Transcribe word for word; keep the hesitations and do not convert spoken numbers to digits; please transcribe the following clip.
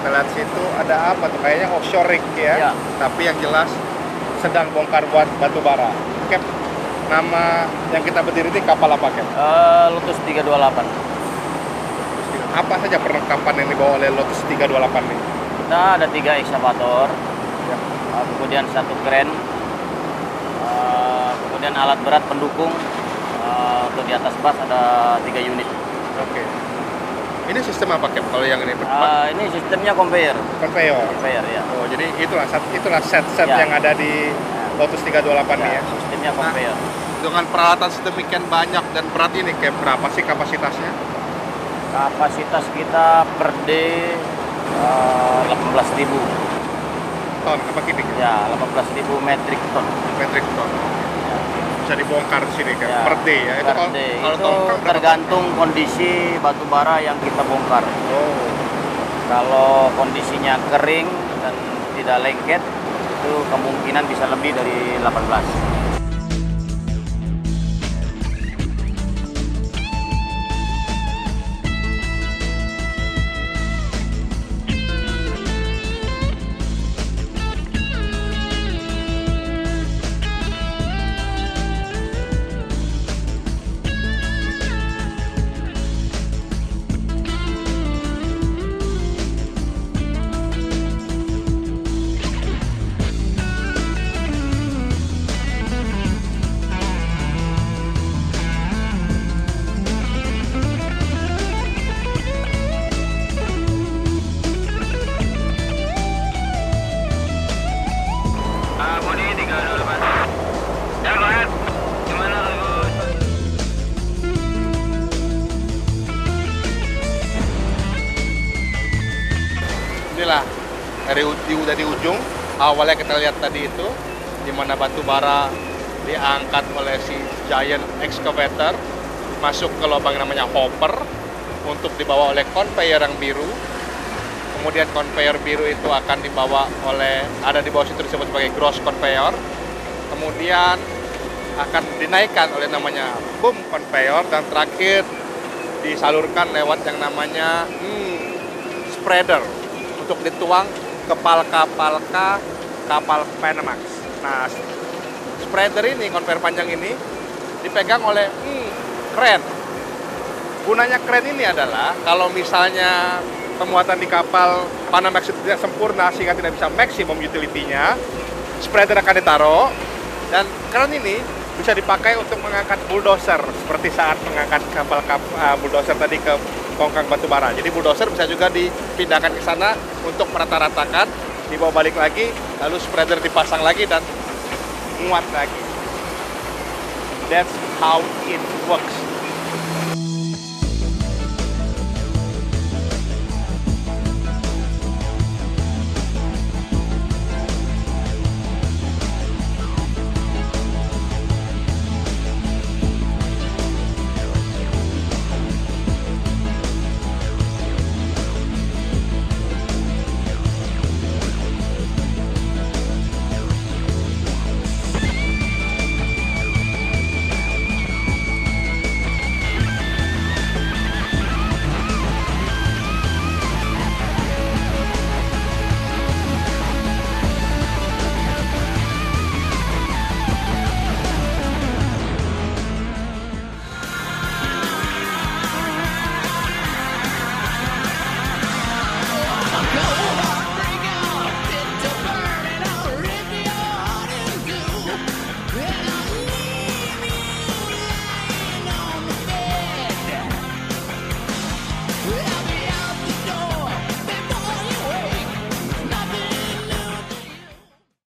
Kita lihat situ ada apa tuh? Kayaknya offshore rig ya. Ya. Tapi yang jelas sedang bongkar buat batu bara. Cap, nama yang kita berdiri ini kapal apa, Cap? Uh, Lotus tiga dua delapan. Apa saja perlengkapan yang dibawa oleh Lotus tiga dua delapan ini? Kita ada tiga ekskavator, Ya. uh, kemudian satu kren, uh, kemudian alat berat pendukung. Uh, untuk di atas bas ada tiga unit. Oke. Ini sistem apa, Cap? Kalau yang ini? Uh, ini sistemnya conveyor. Conveyor. Conveyor ya. Oh, jadi itulah set- itulah set-set Ya. yang ada di Lotus tiga dua delapan ini Ya, ya. sistemnya conveyor. Dengan peralatan sedemikian banyak dan berat ini, Cap, berapa sih kapasitasnya? Kapasitas kita per day uh, delapan belas ribu. Ton apa gini? Cap? Ya, delapan belas ribu metric ton. Metric ton. Bisa dibongkar di sini, Cap. Ya, Per day ya. per kalau day. kalau Itu tongkang berapa? tergantung kondisi batu bara yang kita bongkar. Oh. Kalau kondisinya kering dan tidak lengket, itu kemungkinan bisa lebih dari delapan belas. Inilah dari u- di, dari ujung awalnya kita lihat tadi itu di mana batu bara diangkat oleh si giant excavator masuk ke lubang namanya hopper untuk dibawa oleh conveyor yang biru. Kemudian conveyor biru itu akan dibawa oleh ada di bawah situ disebut sebagai gross conveyor. Kemudian akan dinaikkan oleh namanya boom conveyor dan terakhir disalurkan lewat yang namanya hmm, spreader untuk dituang ke palka-palka kapal Panamax. Nah, spreader ini, konveyor panjang ini, dipegang oleh hmm, kren. Gunanya kren ini adalah kalau misalnya pemuatan di kapal Panamax itu tidak sempurna sehingga tidak bisa maksimum utility-nya, spreader akan ditaruh dan kren ini bisa dipakai untuk mengangkat bulldozer seperti saat mengangkat kapal kapal uh, bulldozer tadi ke tongkang batu bara. Jadi bulldozer bisa juga dipindahkan ke sana untuk merata-ratakan, dibawa balik lagi, lalu spreader dipasang lagi dan muat lagi. That's how it works.